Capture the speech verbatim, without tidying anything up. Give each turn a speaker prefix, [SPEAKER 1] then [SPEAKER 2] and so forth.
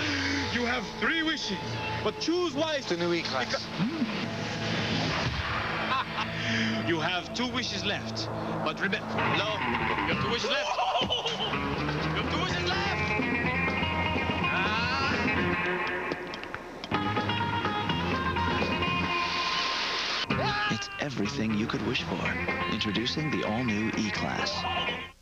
[SPEAKER 1] You have three wishes, but choose wisely.
[SPEAKER 2] The new E-Class.
[SPEAKER 1] You have two wishes left, but remember... No, you have two wishes left. You have two wishes left. Ah.
[SPEAKER 3] It's everything you could wish for. Introducing the all-new E-Class.